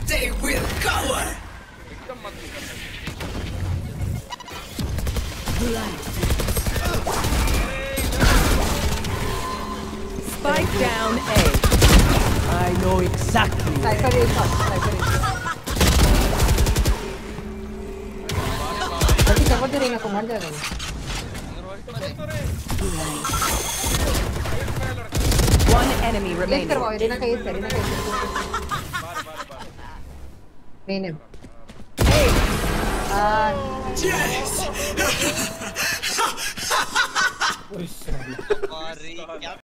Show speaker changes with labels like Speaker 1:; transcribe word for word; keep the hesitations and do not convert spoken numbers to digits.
Speaker 1: They will cower.
Speaker 2: Spike down A.
Speaker 3: I know exactly.
Speaker 4: Cypher is shot. Cypher is shot. Berarti siapa tuh ring aku manja kan?
Speaker 2: One enemy
Speaker 4: Yes,
Speaker 2: remaining.
Speaker 4: करवाओ Irina का yes, Irina का yes. Main him. Ah,
Speaker 1: Yes.
Speaker 5: Sorry, क्या